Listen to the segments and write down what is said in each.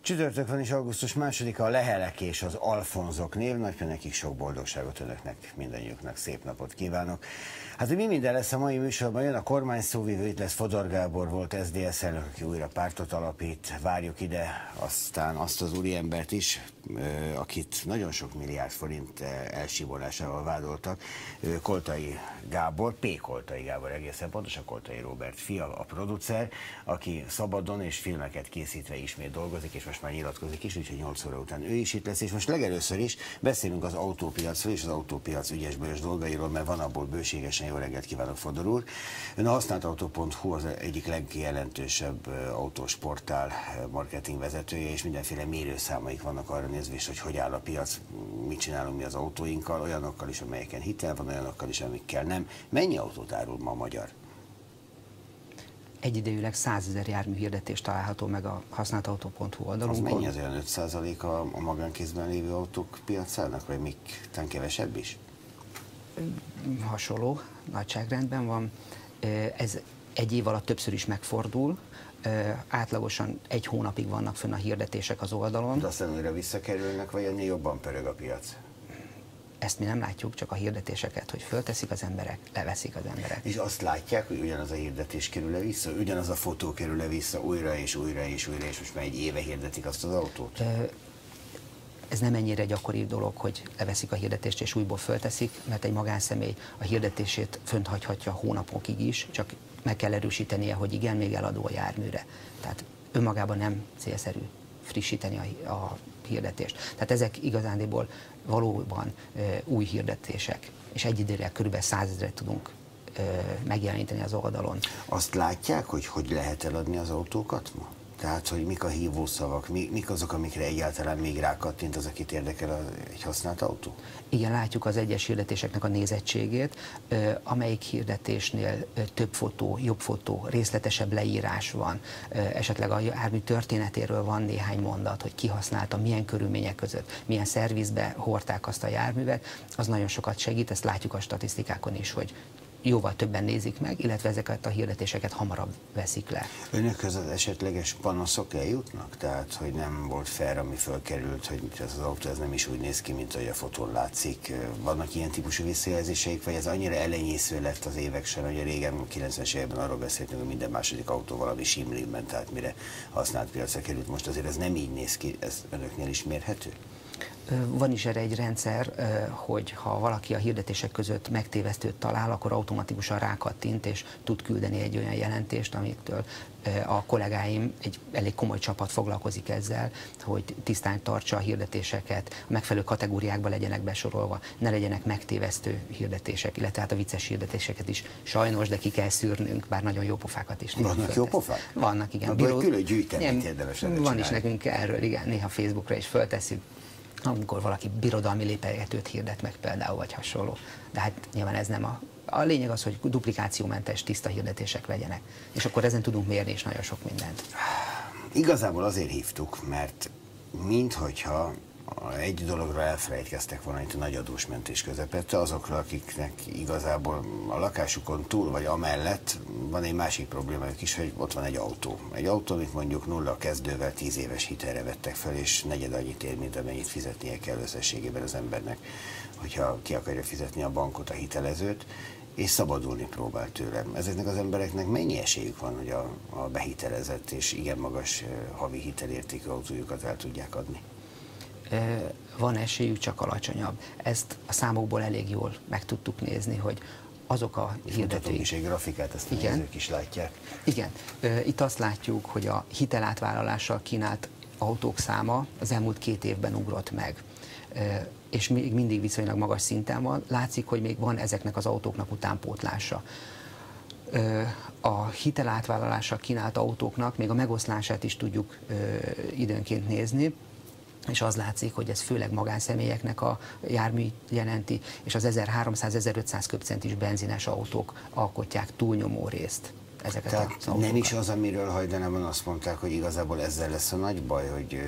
Csütörtök van és augusztus 2-a, a Lehelek és az Alfonzok névnapja, nekik sok boldogságot önöknek, mindannyiuknak szép napot kívánok. Hát, hogy mi minden lesz a mai műsorban, jön a kormány szóvivő, itt lesz Fodor Gábor, volt SZDSZ elnök, aki újra pártot alapít, várjuk ide aztán azt az úriembert is, akit nagyon sok milliárd forint elsibolásával vádoltak, Koltai Gábor, P. Koltai Gábor egészen pontosan, Koltai Róbert fia, a producer, aki szabadon és filmeket készítve ismét dolgozik, és most már nyilatkozik is, úgyhogy 8 óra után ő is itt lesz, és most legelőször is beszélünk az autópiacról és az autópiac ügyes-bős dolgairól, mert van abból bőségesen. Jó reggelt kívánok, Fodor úr! Ön a használtautó.hu az egyik legjelentősebb autós portál marketing vezetője, és mindenféle mérőszámaik vannak arra nézve, hogy áll a piac, mit csinálunk mi az autóinkkal, olyanokkal is, amelyeken hitel van, olyanokkal is, amikkel nem. Mennyi autót árul ma a magyar? Egyidejűleg 100 000 járműhirdetés található meg a használtautó.hu oldalunkon. Az mennyi az olyan 5% a magánkézben lévő autók piacának, vagy még talán kevesebb is? Hasonló nagyságrendben van. Ez egy év alatt többször is megfordul. Átlagosan 1 hónapig vannak fönn a hirdetések az oldalon. De aztán újra visszakerülnek, vagy ennél jobban pörög a piac? Ezt mi nem látjuk, csak a hirdetéseket, hogy fölteszik az emberek, leveszik az emberek. És azt látják, hogy ugyanaz a hirdetés kerül-e vissza, ugyanaz a fotó kerül-e vissza újra és újra és újra, és most már egy éve hirdetik azt az autót? Ez nem ennyire gyakori dolog, hogy leveszik a hirdetést és újból fölteszik, mert egy magánszemély a hirdetését fönt hagyhatja hónapokig is, csak meg kell erősítenie, hogy igen, még eladó a járműre. Tehát önmagában nem célszerű frissíteni a hirdetést. Tehát ezek igazándiból valóban új hirdetések, és egy időre kb. 100 000-et tudunk megjeleníteni az oldalon. Azt látják, hogy lehet eladni az autókat ma? Tehát, hogy mik a hívószavak, mik azok, amikre egyáltalán még rákattint az, akit érdekel egy használt autó? Igen, látjuk az egyes hirdetéseknek a nézettségét, amelyik hirdetésnél több fotó, jobb fotó, részletesebb leírás van, esetleg a jármű történetéről van néhány mondat, hogy ki használta, milyen körülmények között, milyen szervizbe hordták azt a járművet, az nagyon sokat segít, ezt látjuk a statisztikákon is, hogy jóval többen nézik meg, illetve ezeket a hirdetéseket hamarabb veszik le. Önökhöz az esetleges panaszok eljutnak? Tehát, hogy nem volt fair, ami fölkerült, hogy ez az autó ez nem is úgy néz ki, mint ahogy a fotón látszik. Vannak ilyen típusú visszajelzéseik, vagy ez annyira elenyésző lett az évek során, hogy a régen 90-es években arról beszéltünk, hogy minden második autó valami simlimben, tehát mire használt piacra került. Most azért ez nem így néz ki, ez önöknél is mérhető? Van is erre egy rendszer, hogy ha valaki a hirdetések között megtévesztőt talál, akkor automatikusan rákattint és tud küldeni egy olyan jelentést, amitől a kollégáim, egy elég komoly csapat foglalkozik ezzel, hogy tisztán tartsa a hirdetéseket, megfelelő kategóriákba legyenek besorolva, ne legyenek megtévesztő hirdetések, illetve hát a vicces hirdetéseket is sajnos, de ki kell szűrnünk, bár nagyon jó pofákat is. Vannak jó pofák? Vannak, igen. Abban külön gyűjteményt érdemes Van csinálni. Is nekünk erről, igen, néha Facebookra is föltesszük, amikor valaki birodalmi lépegetőt hirdet meg például, vagy hasonló. De hát nyilván ez nem a lényeg az, hogy duplikációmentes, tiszta hirdetések legyenek. És akkor ezen tudunk mérni is nagyon sok mindent. Igazából azért hívtuk, mert minthogyha egy dologra elfelejtkeztek volna itt a nagy adósmentés közepette, azokra, akiknek igazából a lakásukon túl vagy amellett van egy másik problémájuk is, hogy ott van egy autó. Egy autó, amit mondjuk 0 kezdővel 10 éves hitelre vettek fel, és negyed annyit ér, mint amennyit fizetnie kell összességében az embernek, hogyha ki akarja fizetni a bankot, a hitelezőt, és szabadulni próbál tőlem. Ezeknek az embereknek mennyi esélyük van, hogy a behitelezett és igen magas havi hitelértékű autójukat el tudják adni? Van esélyük, csak alacsonyabb. Ezt a számokból elég jól meg tudtuk nézni, hogy azok a hirdetők... is egy grafikát, ezt a nézők is látják. Igen. Itt azt látjuk, hogy a hitelátvállalással kínált autók száma az elmúlt 2 évben ugrott meg. És még mindig viszonylag magas szinten van. Látszik, hogy még van ezeknek az autóknak utánpótlása. A hitelátvállalással kínált autóknak még a megoszlását is tudjuk időnként nézni, és az látszik, hogy ez főleg magánszemélyeknek a jármű jelenti, és az 1300-1500 köbcentis benzines autók alkotják túlnyomó részt. Tehát nem is az, amiről hajdanában azt mondták, hogy igazából ezzel lesz a nagy baj, hogy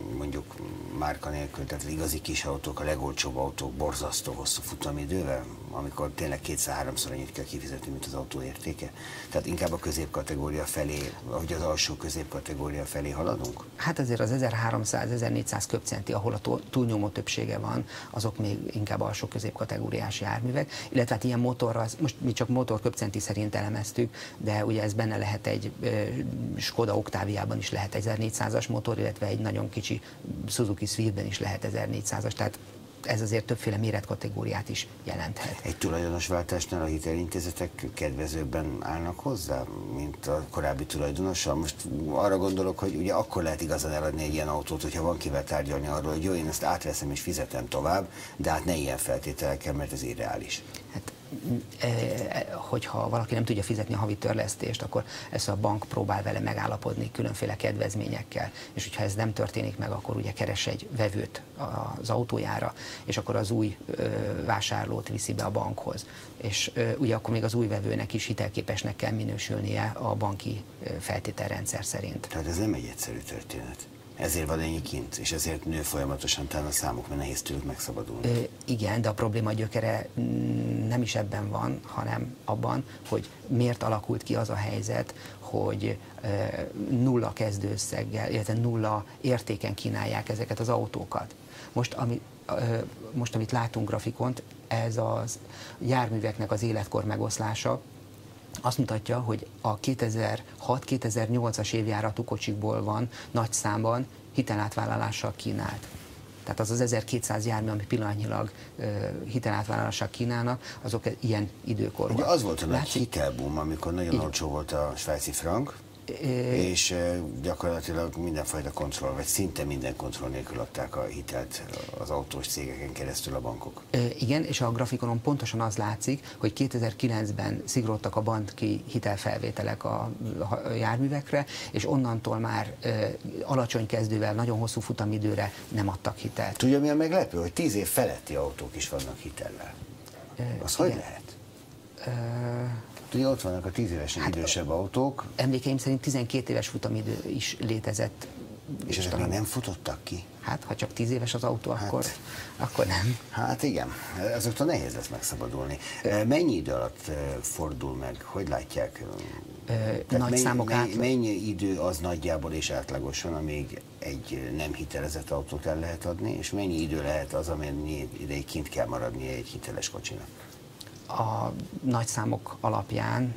mondjuk márka nélkül, tehát igazi kis autók, a legolcsóbb autók borzasztó hosszú futamidővel, amikor tényleg kétszer-háromszor annyit kell kifizetni, mint az autó értéke? Tehát inkább a középkategória felé, ahogy az alsó középkategória felé haladunk? Hát azért az 1300-1400 köbcenti, ahol a túlnyomó többsége van, azok még inkább alsó középkategóriás járművek, illetve hát ilyen motorral, most mi csak motor köbcenti szerint elemeztük, de ugye ez benne lehet egy Skoda Octaviában is lehet 1400-as motor, illetve egy nagyon kicsi Suzuki Swiftben is lehet 1400-as, tehát ez azért többféle méretkategóriát is jelenthet. Egy tulajdonosváltásnál a hitelintézetek kedvezőbben állnak hozzá, mint a korábbi tulajdonossal? Most arra gondolok, hogy ugye akkor lehet igazán eladni egy ilyen autót, hogyha van kivel tárgyalni arról, hogy jó, én ezt átveszem és fizetem tovább, de hát ne ilyen feltételekkel, mert ez irreális. Hát, hogyha valaki nem tudja fizetni a havi törlesztést, akkor ezt a bank próbál vele megállapodni különféle kedvezményekkel, és hogyha ez nem történik meg, akkor ugye keres egy vevőt az autójára, és akkor az új vásárlót viszi be a bankhoz. És ugye akkor még az új vevőnek is hitelképesnek kell minősülnie a banki feltételrendszer szerint. Tehát ez nem egy egyszerű történet. Ezért van ennyi kint, és ezért nő folyamatosan talán a számok, mert nehéz tőlük megszabadulni. Igen, de a probléma gyökere nem is ebben van, hanem abban, hogy miért alakult ki az a helyzet, hogy nulla kezdőösszeggel, illetve nulla értéken kínálják ezeket az autókat. Most, amit látunk grafikont, ez a járműveknek az életkor megoszlása, azt mutatja, hogy a 2006-2008-as évjáratú kocsikból van nagy számban hitelátvállalással kínált. Tehát az 1200 jármű, ami pillanatnyilag hitelátvállalással kínálnak, azok ilyen időkorban. Ugye az volt a nagy hitelboom, amikor nagyon olcsó volt a svájci frank, és gyakorlatilag mindenfajta kontroll, vagy szinte minden kontroll nélkül adták a hitelt az autós cégeken keresztül a bankok. Igen, és a grafikonon pontosan az látszik, hogy 2009-ben szigorodtak a banki hitelfelvételek a járművekre, és onnantól már alacsony kezdővel, nagyon hosszú futamidőre nem adtak hitelt. Tudja, mi a meglepő? Hogy 10 év feletti autók is vannak hitellel. Az hogy lehet? Ugye ott vannak a 10 évesen idősebb autók. Emlékeim szerint 12 éves futamidő is létezett. És ezek még nem futottak ki? Hát, ha csak 10 éves az autó, akkor nem. Hát igen, azoktól nehéz lesz megszabadulni. Mennyi idő alatt fordul meg? Hogy látják? Nagy számok mennyi idő az nagyjából és átlagosan, amíg egy nem hitelezett autót el lehet adni, és mennyi idő lehet az, amennyi ideig kint kell maradnia egy hiteles kocsinak? A nagy számok alapján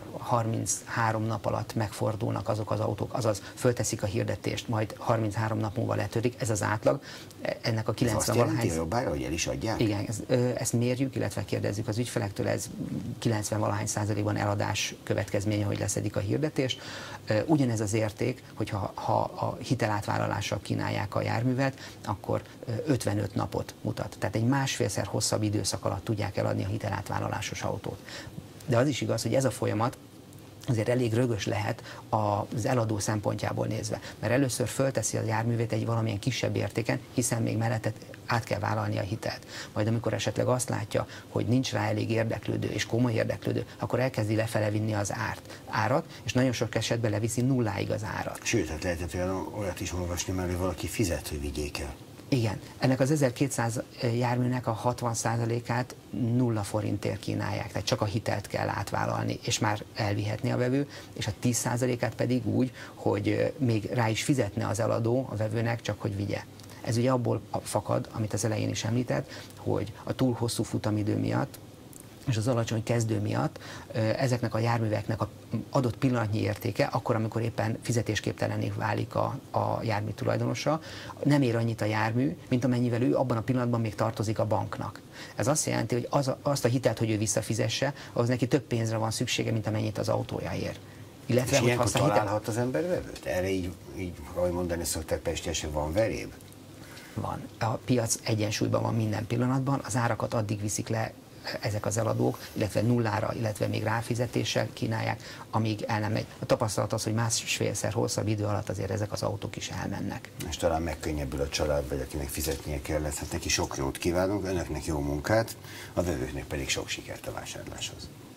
33 nap alatt megfordulnak azok az autók, azaz fölteszik a hirdetést, majd 33 nap múlva letörik, ez az átlag. Ennek a 90 valahány... Ez jobbára, hogy el is adják? Igen, ezt mérjük, illetve kérdezzük az ügyfelektől, ez 90 valahány százalékban eladás következménye, hogy leszedik a hirdetést. Ugyanez az érték, hogyha a hitelátvállalással kínálják a járművet, akkor 55 napot mutat. Tehát egy másfélszer hosszabb időszak alatt tudják eladni a hitelátvállalásos autót. De az is igaz, hogy ez a folyamat azért elég rögös lehet az eladó szempontjából nézve. Mert először fölteszi a járművét egy valamilyen kisebb értéken, hiszen még mellett át kell vállalni a hitelt. Majd amikor esetleg azt látja, hogy nincs rá elég érdeklődő és komoly érdeklődő, akkor elkezdi lefele vinni az árat, és nagyon sok esetben leviszi nulláig az árat. Sőt, hát lehetett olyat is olvasni már, hogy valaki fizet, hogy vigyék el. Igen, ennek az 1200 járműnek a 60%-át 0 forintért kínálják, tehát csak a hitelt kell átvállalni, és már elvihetni a vevő, és a 10%-át pedig úgy, hogy még rá is fizetne az eladó a vevőnek, csak hogy vigye. Ez ugye abból fakad, amit az elején is említett, hogy a túl hosszú futamidő miatt és az alacsony kezdő miatt ezeknek a járműveknek a adott pillanatnyi értéke, akkor, amikor éppen fizetésképtelenné válik a jármű tulajdonosa, nem ér annyit a jármű, mint amennyivel ő abban a pillanatban még tartozik a banknak. Ez azt jelenti, hogy azt a hitelt, hogy ő visszafizesse, ahhoz neki több pénzre van szüksége, mint amennyit az autója ér. Illetve, és ilyenkor találhat az ember vevőt? Erre így, ahogy mondani szokták pestiesen, van veréb? Van. A piac egyensúlyban van minden pillanatban, az árakat addig viszik le ezek az eladók, illetve nullára, illetve még ráfizetéssel kínálják, amíg el nem megy. A tapasztalat az, hogy másfélszer hosszabb idő alatt azért ezek az autók is elmennek. És talán megkönnyebbül a család, vagy akinek fizetnie kellett, hát neki sok jót kívánunk, önöknek jó munkát, a vevőknek pedig sok sikert a vásárláshoz.